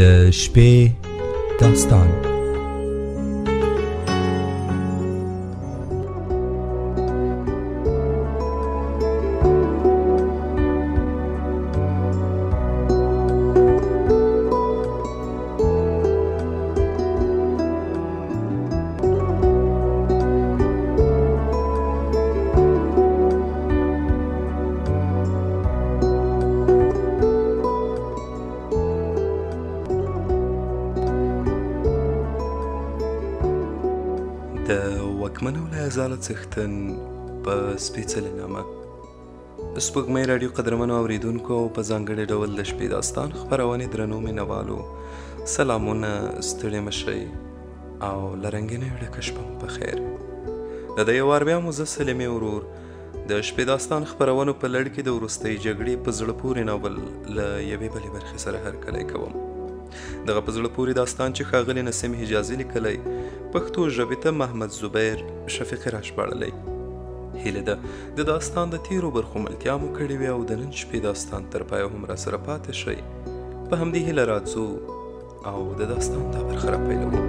د شپې داستان. د واکمنو له ازاله څښتن په سپېڅلې نامه. سپوږمۍ راډیو قدرمنو اورېدونکو په ځانګړي ډول د شپې داستان خپرونې درنو مینوالو سلامونه، ستړي مه شئ او له رنګینیو ډکه شپه مو په خیر. د دې وار بیا مو زه سلیمې ورور د شپې داستان خپرونو په لړ کې د وروستۍ جګړې په زړه پورې ناول له یوې بلې برخې سره هرکلی کوم. دغه په زړه پورې داستان چې ښاغلي نسیم حجازي لیکلی، پښتو ژبې ته محمد زبیر شفیقي راژباړلی. هیله ده د داستان د تیرو برخو ملتیا مو کړې وي او د نن شپې داستان تر پایه هم راسره پاتې شئ. په همدې هیله راځو او د داستان دا برخه راپیلوو.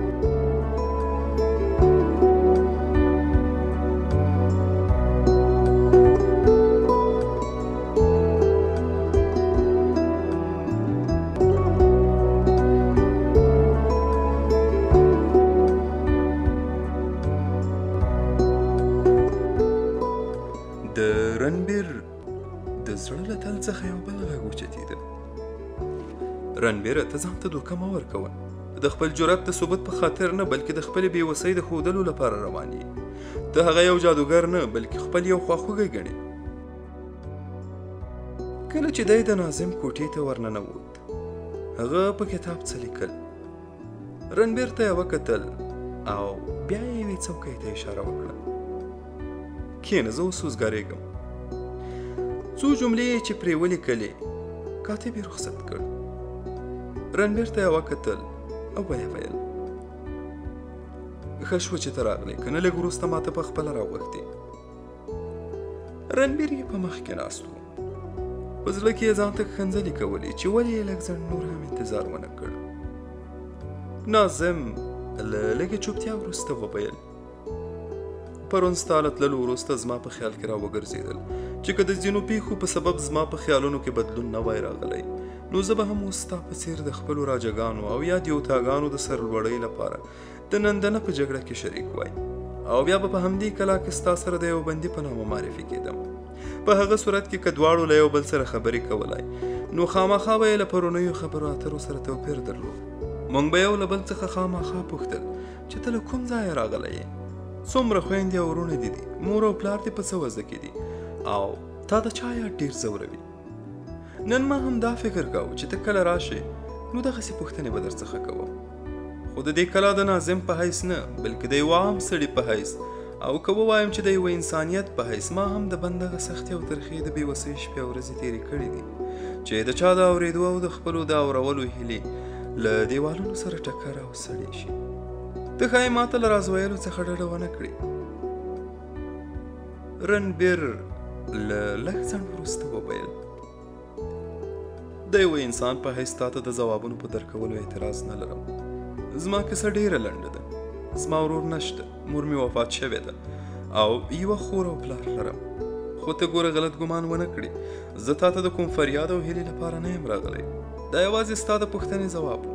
د رنبیر د زړه له تل څخه یو بل غږ اوچتېده. رنبیره، ته ځان ته دوکه مه ورکوه. د خپل جرأت د ثبوت په خاطر نه، بلکې د خپلې بېوسۍ د ښودلو لپاره روان یې. ته هغه یو جادوګر نه، بلکې خپل یو خواخوږی ګڼې. کله چې دی د ناظم کوټې ته ورننوت، هغه په کتاب څه لیکل. رنبیر ته یې وکتل او بیا یې یوې څوکۍ ته اشاره وکړه. کښېنه، زه اوس وزګارېږم. څو جملې یې چې پرې ولیکلې، کاتب یې رخصت کړ. رنبیر ته یې وکتل او ویې ویل، ښه شوه چې ته راغلې، که نه لږ وروسته ماته په خپله راوغښتې. رنبیر یې په مخ کې ناست و. په زړه کې یې ځان ته ښکنځلې کولې چې ولې یې لږ ځنډ نور هم انتظار ونه کړ. ناظم له لږې چوپتیا وروسته وویل، پرون ستا له تللو وروسته زما په خیال کې راوګرځېدل چې که د ځینو پیښو په سبب زما په خیالونو کې بدلون نه وای راغلی، نو زه به هم اوس ستا په څېر د خپلو راجګانو او یا دیوتاګانو د سرلوړۍ لپاره د نندنه په جګړه کې شریک وای، او بیا به په همدې کلا کې ستا سره د یو بندي په نامه معرفي کېدم. په هغه صورت کې که دواړو له یو بل سره خبرې کولای، نو خامخا به یې له پرونیو خبرو اترو سره توپیر درلود. موږ به یو له بل څخه خامخا پوښتل چې ته له کوم ځایه راغلی یې، څومره خویندې او وروڼه دي، مور او پلار دې په څه وضع کې دي، او تا د چا یاد ډېر ځوروي. نن ما هم دا فکر کاوه چې ته کله راشې نو دغسې پوښتنې به درڅخه کوم، خو د دې کلا د ناظم په حیث نه، بلکې د یوه عام سړي په حیث، او که ووایم چې د یوه انسانیت په حیث، ما هم د بند دغه سختې او ترخې د بېوسۍ شپې او ورځې تېرې کړې دي چې د چا د اورېدو او د خپلو د اورولو هیلې له دیوالونو سره ټکر او سړې شي. ته ښایي ماته له راز ویلو څخه ډډه ونه کړې. رنبیر له لږ ځنډ وروسته وویل، د یوه انسان په حیث تا ته د ځوابونو په درکولو اعتراض نه لرم. زما کیسه ډېره لنډه ده. زما ورور نشته، مور مې وفات شوې ده او یوه خور او پلار لرم. خو ته ګوره غلط ګمان ونه کړې، زه تا ته د کوم فریاد او هیلې لپاره نه یم راغلی. دا یوازې ستا د پوښتنې ځواب و.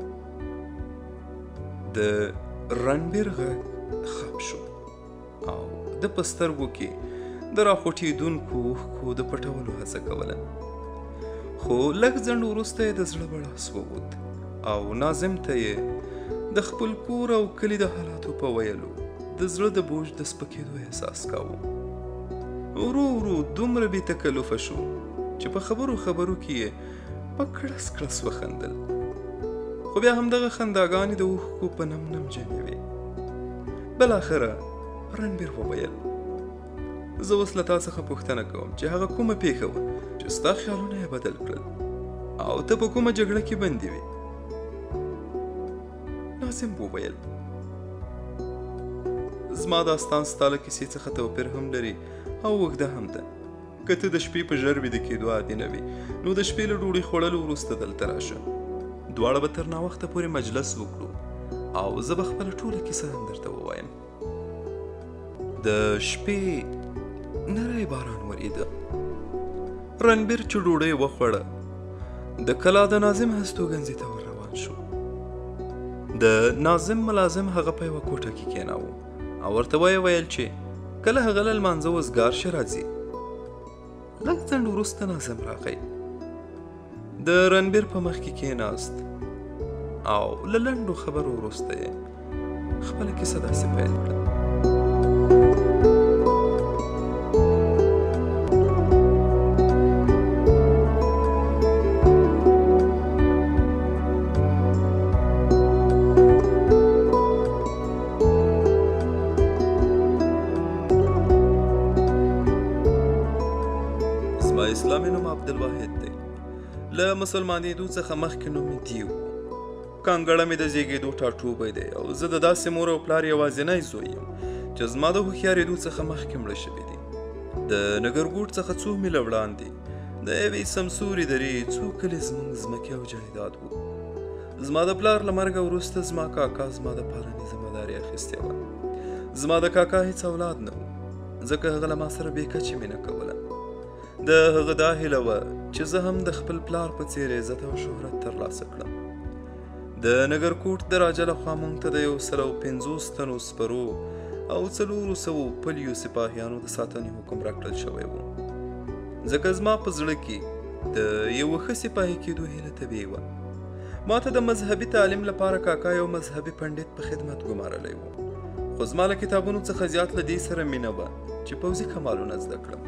د رنبیر غږ خپ شو او د په سترګو کې د راخوټېدونکو اوښکو د پټولو هڅه کوله، خو لږ ځنډ وروسته یې د زړه بړاس ووت او ناظم ته یې د خپل کور او کلي د حالاتو په ویلو د زړه د بوج د سپکېدو احساس کاوه. ورو ورو دومره بې تکلفه شو چې په خبرو کې یې په کړس کړس وخندل، خو بیا هم دغه خنداګانې د اوښکو په نم نم جمع وې. بالاخره رنبیر وویل، زه اوس له تا څخه پوښتنه کوم چې هغه کومه پیښه وه چې ستا خیالونه یې بدل کړل او ته په کومه جګړه کې بندي وې؟ ناظم وویل، زما داستان ستا له کیسې څخه توپیر هم لري او اوږده هم ده. که ته د شپې په ژر ویده کېدو عادي نه وې، نو د شپې له ډوډۍ خوړلو وروسته دلته راشه. دواړه به تر ناوخته پورې مجلس وکړو او زه به خپله ټوله کیسه هم درته ووایم. د شپې نری باران وریده. رنبیر چې ډوډۍ وخوړه د کلا د ناظم هستوګنځي ته ور روان شو. د ناظم ملازم هغه په یوه کوټه کې کېناوه او ورته ویې ویل چې کله هغه له لمانځه وزګار شه راځي. لږ ځنډ وروسته ناظم راغی. د رنبیر په مخ کې کېناست او له لنډو خبرو وروسته یې خپله کیسه داسې پیل کړه. زما اسلامي نوم عبدالواحد دی. له مسلمانېدو څخه مخکې نوم مې دیو. کانګړه مې د زیږېدو ټاټوبی دی او زه د داسې مور او پلار یوازینی زوی یم چې زما د هوښیارېدو څخه مخکې مړه شوي دي. د نګرګوټ څخه څو میله وړاندې د یوې سمسورې درې څو کلي زموږ ځمکې او جایداد وو. زما د پلار له مرګه وروسته زما کاکا زما د پالنې ذمهداري اخیستې وه. زما د کاکا هېڅ اولاد نه و ځکه هغه له ما سره بې کچې مینه کوله. د هغه دا هیله وه چې زه هم د خپل پلار په څېر عزت او شهرت ترلاسه کړم. د نګرکوټ د راجا لخوا موږ ته د 150 تنو سپرو او 400 پلیو سپاهیانو د ساتنې حکم راکړل شوی و. ځکه زما په زړه کې د یوه ښه سپاهي کېدو هیله طبیعي وه. ما ته د مذهبي تعلیم لپاره کاکا یو مذهبي پنډت په خدمت ګمارلی و، خو زما له کتابونو څخه زیات له دې سره مینه وه چې پوځي کمالونه زده کړم.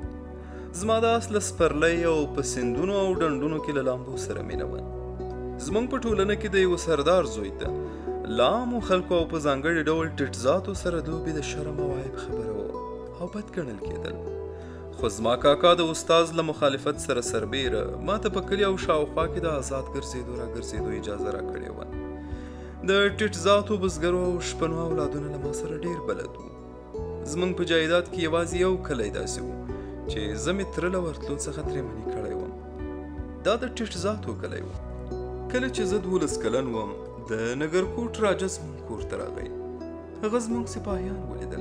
زما د اس له سپرلۍ او په سیندونو او ډنډونو کې له لامبو سره مینه وه. زموږ په ټولنه کې د یوه سردار زوی ته له عامو خلکو او په ځانګړي ډول ټیټ ذاتو سره لوبې د شرم او عیب خبره وه او بد ګڼل کېدل. خو زما کاکا د استاز له مخالفت سره سربیره ما ته په کلي او شاوخوا کې د آزاد ګرځېدو راګرځېدو اجازه راکړې وه. د ټیټ ذاتو بزګرو او شپنو اولادونه له ما سره ډېر بلد وو. زموږ په جایداد کې یوازې یو کلی داسې و چې زه مې تره له ورتلو څخه ترې منې کړی وم. دا د ټیټ ذاتو کلی و. کله چې زه 12 کلن وم د نګرکوټ راجا زموږ کور ته راغی. هغه زموږ سپاهیان ولیدل.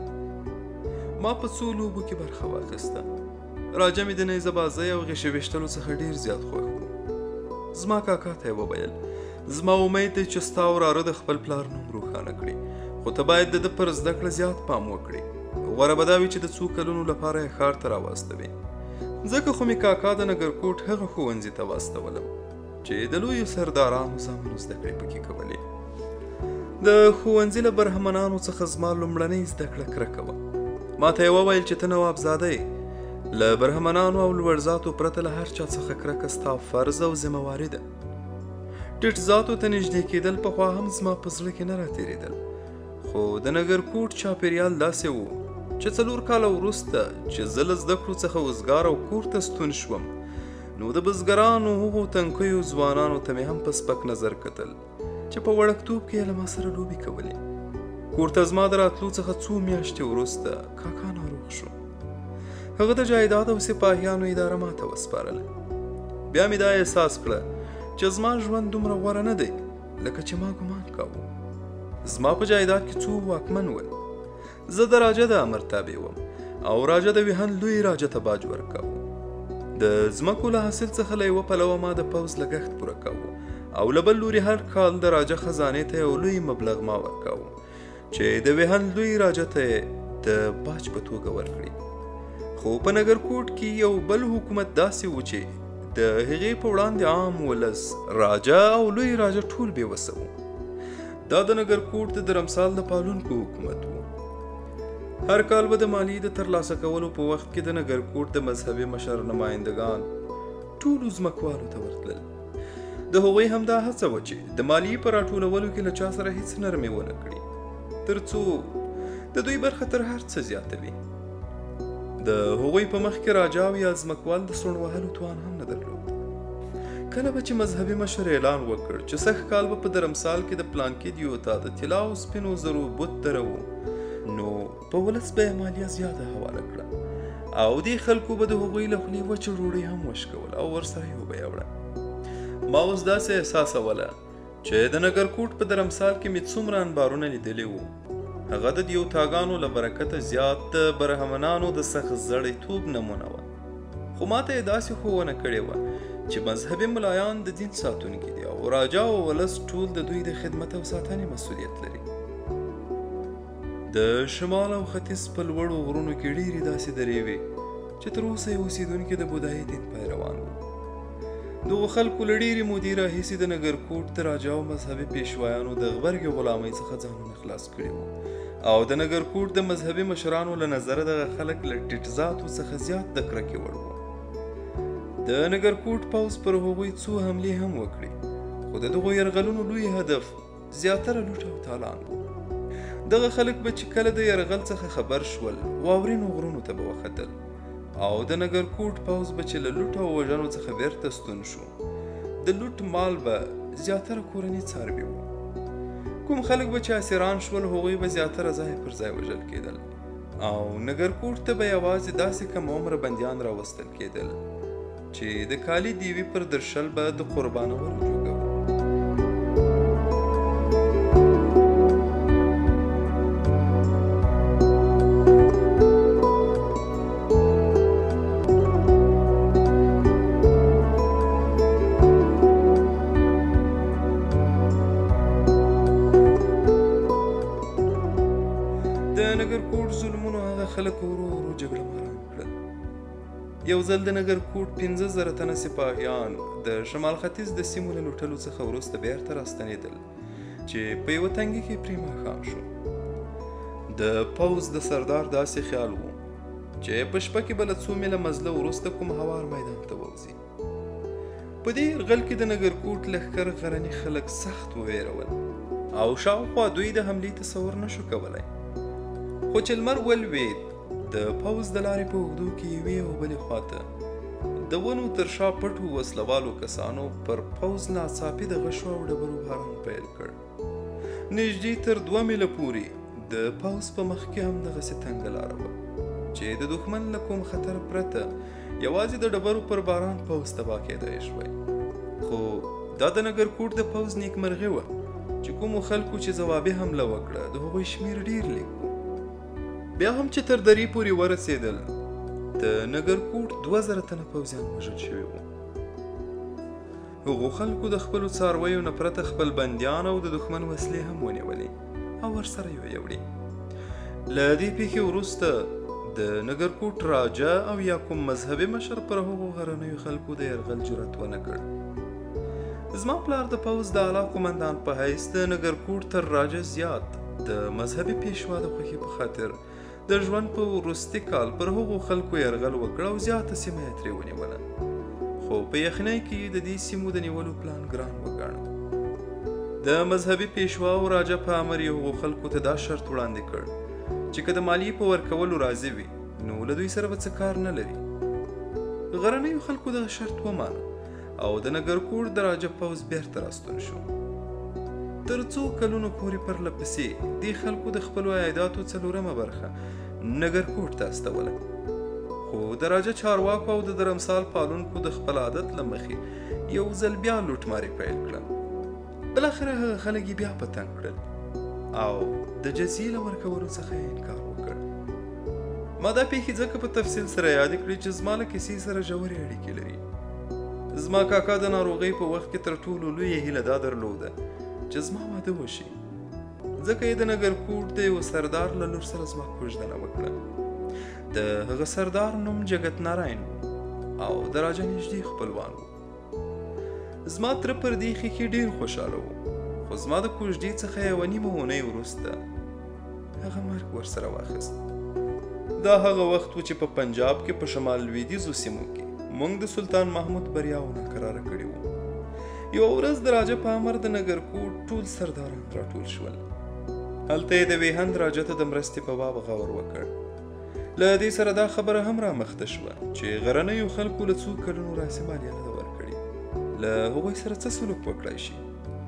ما په څو لوبو کې برخه واخیسته. راجا مې د نیزه بازۍ او غیشې ویشتلو څخه ډېر زیات خوښ و. زما کاکا ته یې وویل زما امید دی چې ستا وراره د خپل پلار نوم روښانه کړي، خو ته باید د ده پر زده کړه زیات پام وکړي. غوره به دا وي چې د څو کلونو لپاره یې ښار ته راواستوې. ځکه خو مې کاکا د نګرکوټ هغه ښوونځي ته واستولم چې د لویو سردارانو زامنو زده کړې پکې کولې. د ښوونځي له برهمنانو څخه زما لومړنۍ زده کړه کرکه وه. ما ته یې وویل چې ته نوابزاده یې، له برهمنانو او لوړ ذاتو پرته له هر چا څخه کرکه ستا فرض او ذمهواري ده. ټیټ ذاتو ته نږدې کېدل پخوا هم زما په زړه کې نه راتېرېدل، خو د نګرکوټ چاپېریال داسې و چې 4 کاله وروسته چې زه له زده کړو څخه وزګار او کور ته ستون شوم، نو د بزګرانو هغو تنکیو ځوانانو ته مې هم په سپک نظر کتل چې په وړکتوب کې یې له ما سره لوبې کولې. کور ته زما د راتلو څخه 2 میاشتې وروسته کاکا ناروغ شو. هغه د جایداد او سپاهیانو اداره ما ته وسپارله. بیا مې دا احساس کړه چې زما ژوند دومره غوره نه دی لکه چې ما ګمان کاوه. زما په جایداد کې 2 واکمن ول. زه د راجا د امر تابع وم او راجا د ویهن لوی راجا ته باج ورکاوه. د ځمکو له حاصل څخه له یوه پلوه ما د پوځ لګښت پوره کاوه او له بل لوري هر کال د راجا خزانې ته یو لوی مبلغ ما ورکاوه چې د ویهن لوی راجا ته د باج په توګه ورکړي. خو په نګرکوټ کې یو بل حکومت داسې و چې د هغې په وړاندې عام ولس راجا او لوی راجا ټول بې وسه وو. دا د نګرکوټ د درمسال د پالونکو حکومت و. هر کال به د مالیې د ترلاسه کولو په وخت کې د نګرکوټ د مذهبي مشر نمایندگان ټولو ځمکوالو ته ورتلل. د هغوی همدا هڅه وه چې د مالیې په راټولولو کې له چا سره هیڅ نرمي ونه کړي، تر څو د دوی برخه تر هر څه زیاته وي. د هغوی په مخ کې راجا یا ځمکوال د سوڼ وهلو توان هم نه درلود. کله به چې مذهبي مشر اعلان وکړ چې سږ کال به په درمسال کې د پلانکي دیو ته د طلا او سپینو زرو بت درو، نو په ولس به یې مالیه زیاته حواله کړه او دې خلکو به د هغوی له خولې وچه ډوډۍ هم وشکول او ورسره یې وبه یې وړه. ما اوس داسې احساسوله چې د نګرکوټ په درمسال کې مې څومره انبارونه لیدلي وو، هغه د دیوتاګانو له برکته زیات د برهمنانو د سخت زړیتوب نمونه وه. خو ماته یې داسې ښوونه کړې وه چې مذهبي ملایان د دین ساتونکي دي او راجا او ولس ټول د دوی د خدمت او ساتنې مسؤلیت لري. د شمال او ختیځ په لوړو غرونو کې ډېرې داسې درې وې چې تر اوسه یې اوسېدونکي د بودایي دین پیروان وو. دغو خلکو له ډېرې مودې راهیسې د نګرکوټ د راجا او مذهبي پیشوایانو د غبرګې غلامۍ څخه ځانونه خلاص کړي وو او د نګرکوټ د مذهبي مشرانو له نظره دغه خلک له ټیټ ذاتو څخه زیات د کرکې وړ وو. د نګرکوټ پوځ پر هغوی څو حملې هم وکړې، خو د دغو یرغلونو لوی هدف زیاتره لوټ او تالان وو. دغه خلک به چې کله د یرغل څخه خبر شول، واورینو غرونو ته به وختل او د نګرکوټ پوځ به چې له لوټ او وژنو څخه بیرته ستون شو، د لوټ مال به زیاتره کورني څاروي وو. کوم خلک به چې اسیران شول، هغوی به زیاتره ځای پر ځای وژل کېدل او نګرکوټ ته به یوازې داسې کم عمره بندیان راوستل کېدل چې د کالي دیوي پر درشل به د قربانولو جوګه وو. خلک ورو ورو جګړه ماران کړل. یو ځل د نګرکوټ 15,000 تنه سپاهیان د شمال ختیځ د سیمو له لوټلو څخه وروسته بیرته راستنېدل چې په یوه تنګي کې پرې ماښام شو. د پوځ د سردار داسې خیال و چې په شپه کې به له څو میله مزله وروسته کوم هوار میدان ته ووځي. په دې یرغل کې د نګرکوټ لښکر غرني خلک سخت وویرول او شاوخوا دوی د حملې تصور نشو کولی. خو چې لمر ولوېد، د پوځ د لارې په اوږدو کې یوې او بلې خواته د ونو تر شا پټو وسلوالو کسانو پر پوځ ناڅاپي د غشو او ډبرو باران پیل کړ. نږدې تر 2 میله پورې د پوځ په مخ کې هم دغسې تنګه لاره وه چې د دښمن له کوم خطر پرته یوازې د ډبرو پر باران پوځ تباه کېدای شوی. خو دا د نګرکوټ د پوځ نیکمرغي وه چې کومو خلکو چې ځوابي حمله وکړه، د هغوی شمېر ډېر لږ و. بیا هم چې تر درې پورې ورسېدل، د نګرکوټ 2,000 تنه پوځیان وژل شوي وو. هغو خلکو د خپلو څارویو نه پرته خپل بندیان او د دښمن وسلې هم ونیولې او ورسره یې ویوړې. له دې پیښې وروسته د نګرکوټ راجا او یا کوم مذهبي مشر پر هغو غرنیو خلکو د یرغل جرأت ونه کړ. زما پلار د پوځ د اعلی قومندان په حیث د نګرکوټ تر راجا زیات د مذهبي پیشوا د خوښۍ په خاطر د ژوند په وروستي کال پر هغو خلکو یرغل وکړ او زیاته سیمه یې ترې ونیوله. خو په یخنۍ کې د دې سیمو د نیولو پلان ګران وګاڼه. د مذهبي پیشوا او راجا په امر یې هغو خلکو ته دا شرط وړاندې کړ چې که د مالیې په ورکولو راضي وي، نو له دوی سره به څه کار نه لري. غرنیو خلکو دغه شرط ومانه او د نګرکوټ د راجا پوځ بیرته راستون شو. تر څو کلونو پورې پرله پسې دې خلکو د خپلو عایداتو 4مه برخه نګرکوټ ته استوله. خو د راجا چارواکو او د درمسال پالونکو د خپل عادت له مخې یو ځل بیا لوټماري پیل کړه. بالاخره هغه خلک یې بیا په تنګ کړل او د جزیې له ورکولو څخه یې انکار وکړ. ما دا پیښې ځکه په تفصیل سره یاد کړې چې زما له کیسې سره ژورې اړیکې لري. زما کاکا د ناروغۍ په وخت کې تر ټولو لویه هیله دا درلوده چې زما واده وشي، ځکه یې د نګرکوټ د یو سردار له لور سره زما کوژدنه وکړه. د هغه سردار نوم جګت ناراین او د راجا نږدې خپلوان و. زما تره پر دې ښیښې ډېر خوشحاله و، خو زما د کوژدې څخه یوه نیمه اونۍ وروسته هغه مرګ ورسره واخیست. دا هغه وخت و چې په پنجاب کې په شمال لویدیځو سیمو کې موږ د سلطان محمود بریاو ناکراره کړي وو. یوه ورځ د راجا په امر د نګرکوټ ټول سرداران راټول شول. هلته یې د ویهند راجا ته د مرستې په باب غور وکړ. له دې سره دا خبره هم رامخته شوه چې غرنیو خلکو له څو کلونو راهیسې مالیه نه ده ورکړې، له هغوی سره څه سلوک وکړای شي.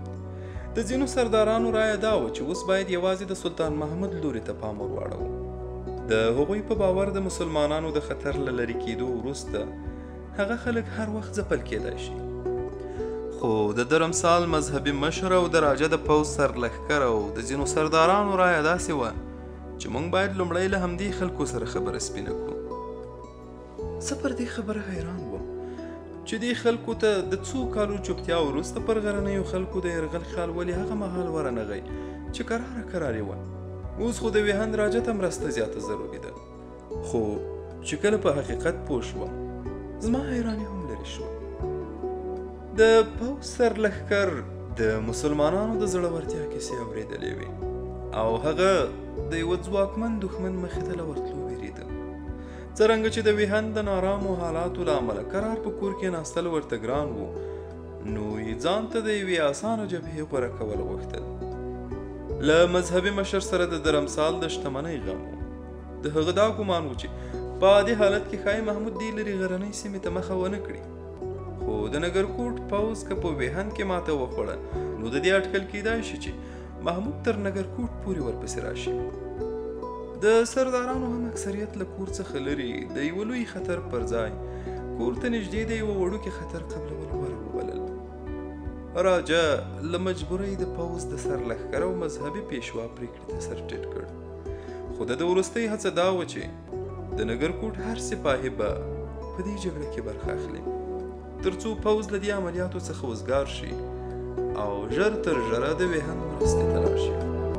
د ځینو سردارانو رایه دا وه چې اوس باید یوازې د سلطان محمود لوري ته پام ور واړوو. د هغوی په باور د مسلمانانو د خطر له لرې کېدو وروسته هغه خلک هر وخت ځپل کېدای شي. خو د درمسال مذهبي مشر او د راجه د پوځ سرلښکر او د ځینو سردارانو رایه داسې وه چې موږ باید لومړی له همدې خلکو سره خبره سپینه کړو. زه پر دې خبره حیران وم چې دې خلکو ته د څو کالو چوپتیا وروسته پر غرنیو خلکو د یرغل خیال ولې هغه مهال ورنغی چې کرارې وه. اوس خو د ویهند راجه ته مرسته زیاته ضروري ده. خو چې کله په حقیقت پوه شوم زما حیراني هم لرې شوه. د پوځ سرلښکر د مسلمانانو د زړورتیا کیسې اورېدلې وې او هغه د یوه ځواکمن دښمن مخې ته له ورتلو وېرېده. څرنګه چې د ویهند د نارامو حالاتو له امله کرار په کور کې ناستل ورته ګران و، نو یې ځان ته د یوې اسانه جبهې غوره کول غوښتل. له مذهبي مشر سره د درمسال د شتمنۍ غم و. د هغه دا ګمان و چې په عادي حالت کې ښایي محمود دې لرې غرنۍ سیمې ته مخه ونه کړي. خو د نګرکوټ پوځ که په ویهند کې ماته وخوړه نو د دې اټکل کیدای شي چې محمود تر نګرکوټ پورې ورپسې راشي. د سردارانو هم اکثریت له کور څخه لرې د یوه لوی خطر پر ځای کور ته نږدې د یوه وړوکي خطر قبلول غوره وبلل. راجه له مجبورۍ د پوځ د سرلښکر او مذهبي پیشوا پرېکړې ته سر ټیټ کړ. خو د وروستۍ هڅه دا وه چې د نګرکوټ هر سپاهي به په دې جګړه کې برخه اخلي تر څو پوځ له دې عملیاتو څخه وزګار شي او ژر تر ژره د ویهند مرستې ته راشي.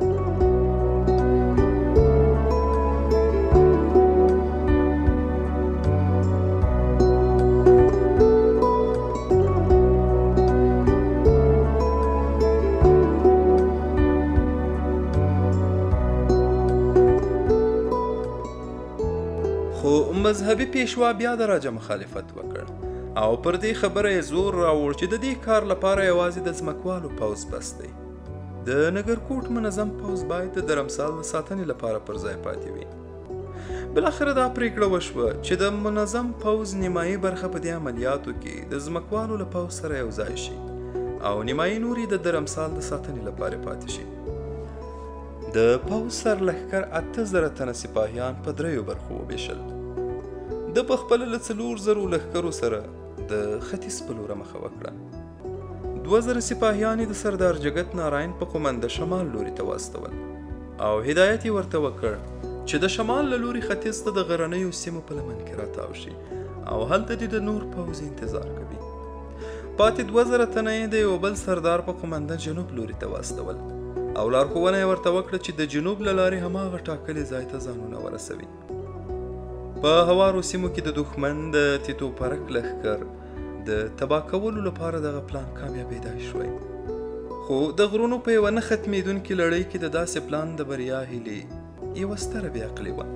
خو مذهبي پیشوا بیا د راجه مخالفت وکړ او پر دې خبره یې زور راوړ چې د دې کار لپاره یوازې د ځمکوالو پوځ بس دی. د نګرکوټ منظم پوځ باید د درمسال د ساتنې لپاره پر ځای پاتې وي. بالاخره دا پرېکړه وشوه چې د منظم پوځ نیمایي برخه په دې عملیاتو کې د ځمکوالو له پوځ سره یو ځای شي او نیمایي نور یې د درمسال د ساتنې لپاره پاتې شي. د پوځ سرلښکر 8000 تنه سپاهیان په 3 برخو وویشل. د پخپله له 4000 لښکرو سره د ختیځ په لوره مخه وکړه. 2000 سپاهیان د سردار جګت ناراین په قومنده شمال لوري ته واستول او هدایت یې ورته وکړ چې د شمال له لوري ختیځ ته د غرنیو سیمو په لمن کې راتاو شي او هلته د نور پوځ انتظار کوي. پاتې 2000 تنه یې د یو بل سردار په قومنده جنوب لوري ته واستول او لارښوونه یې ورته وکړه چې د جنوب له لارې هماغه ټاکلي ځای ته ځانونه ورسوي. په هوارو سیمو کې د دښمن د تیتو پرک لښکر د تباه کولو لپاره دغه پلان کامیابېدای شوی. خو د غرونو په یوه نه ختمېدونکې لړۍ کې د داسې پلان د بریا هیلې یوه ستره بېعقلي وه.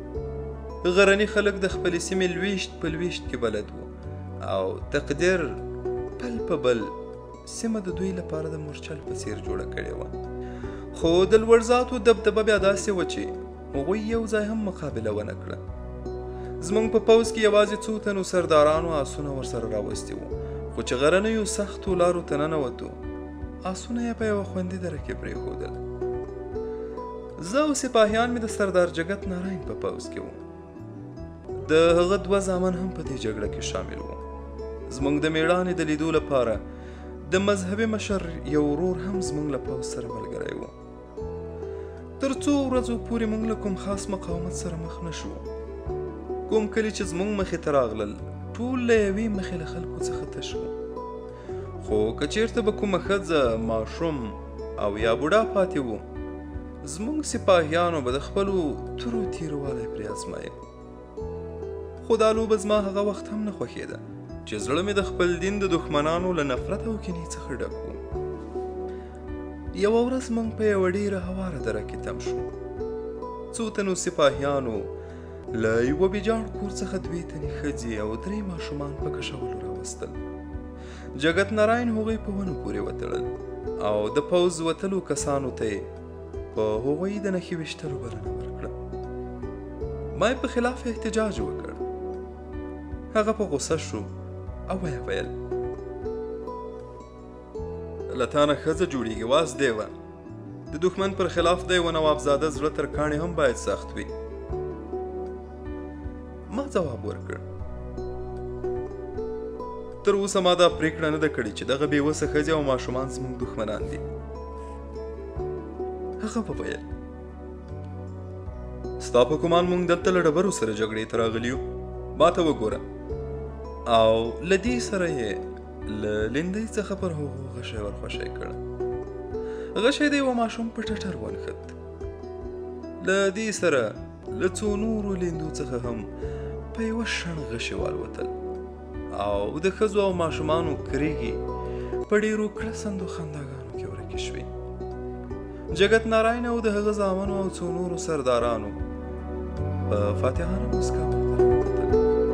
غرني خلک د خپلې سیمې لویشت په لویشت کې بلد وو او تقدیر پل په بل سیمه د دوی لپاره د مورچل په څېر جوړه کړې وه. خو د لوړزاتو دبدبه بیا داسې وه چې هغوی یو ځای هم مقابله ونه کړه. زموږ په پوځ کې یوازې څو تنو سردارانو آسونه ورسره راوستي وو، خو چې غرنیو سختو لارو ته ننوتو آسونه یې په یوه خوندي دره کې پرېښودل. زه او سپاهیان مې د سردار جګت ناراین په پوځ کې وو. د هغه 2 زامن هم په دې جګړه کې شامل وو. زموږ د میړانې د لیدو لپاره د مذهبي مشر یو ورور هم زموږ له پوځ سره ملګری وو. تر څو ورځو پورې موږ له کوم خاص مقاومت سره مخ نه شو. کوم کلي چې زموږ مخې ته راغلل ټول له یوې مخې له خلکو څخه تش وو. خو که چېرته به کومه ښځه، ماشوم او یا بوډا پاتې وو، زموږ سپاهیانو به د خپلو تورو تیروالی پرې ازمایه. خو دا لوبه زما هغه وخت هم نه خوښېده چې زړه مې د خپل دین د دښمنانو له نفرت او کینې څخه ډک و. یوه ورځ موږ په یوه ډېره هواره دره کې تم شو. څو تنو سپاهیانو له یوه بېجاړ کور څخه 2 تنې ښځې او 3 ماشومان په کشولو راوستل. جګت ناراین هغوی په ونو پورې وتړل او د پوځ وتلو کسانو ته یې په هغوی د نښې ویشتلو بلنه ورکړه. ما یې په خلاف احتجاج وکړ. هغه په غوسه شو او ویې ویل: له تا نه ښځه جوړېږي، واز دی وه. د دښمن پر خلاف د یوه نوابزاده زړه تر کاڼي هم باید سخت وي. ما ځواب ورکړ: تر اوسه ما دا پریکړه نه ده کړې چې دغه بېوسه ښځې او ماشومان زموږ دښمنان دي. هغه وویل ستا په ګمان موږ دلته له ډبرو سره جګړې ته راغلي یو؟ ما ته وګوره. او له دې سره یې له لیندۍ څخه پر هغو غشی ورخوشی کړ. غشی د یوه ماشوم په ټټر ونښت. له دې سره له څو نورو لیندو څخه هم په یوه شڼ غشي والوتل او د ښځو او ماشومانو کریږي په ډېرو کړسندو خنداګانو کې ورکې شوې. جګت ناراین او د هغه زامنو او څو نورو سردارانو په فاتحانه موسکا ورته راوکتل.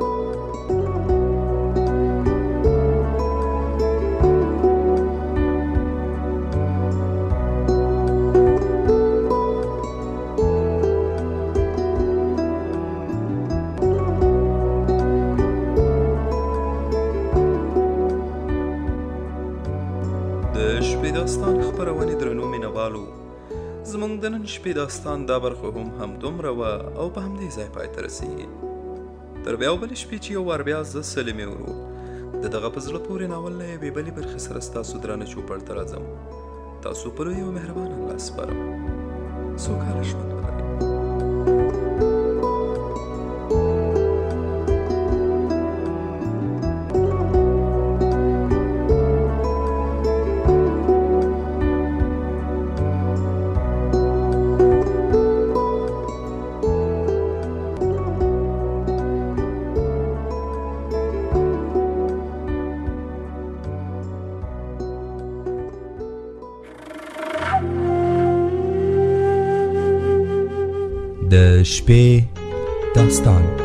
د شپې داستان خپرونې درنو مینهوالو، زموږ د نن شپې داستان دا برخه هم همدومره وه او په همدې ځای پای ته رسېږي. تر بیا بلې شپې چې یو وار بیا زه سلیمې ورو د دغه په زړه پورې ناول له یوې بلې برخې سره ستاسو درانه چوپړ ته راځم. تاسو په لوی او مهربان الله سپارم. سوکاله ژوند ولرئ. د شپې داستان.